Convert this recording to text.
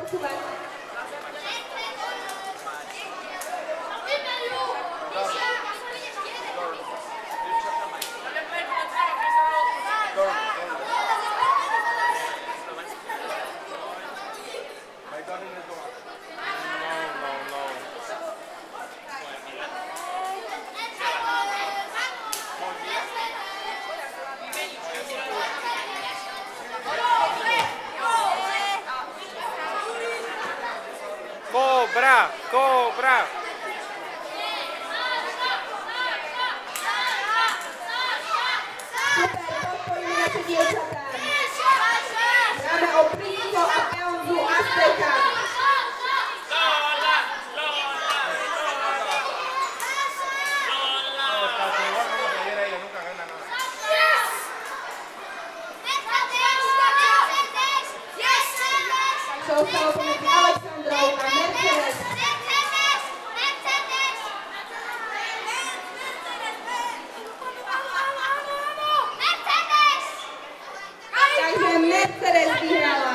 počúvať. Cobra, cobra. Super, podporíme naše dievčatá. Hráme o Princo a Peonzu Azteka. Čo ostalo pomedzi Alexandrou a Mercedes. Takže Mercedes vyhrala.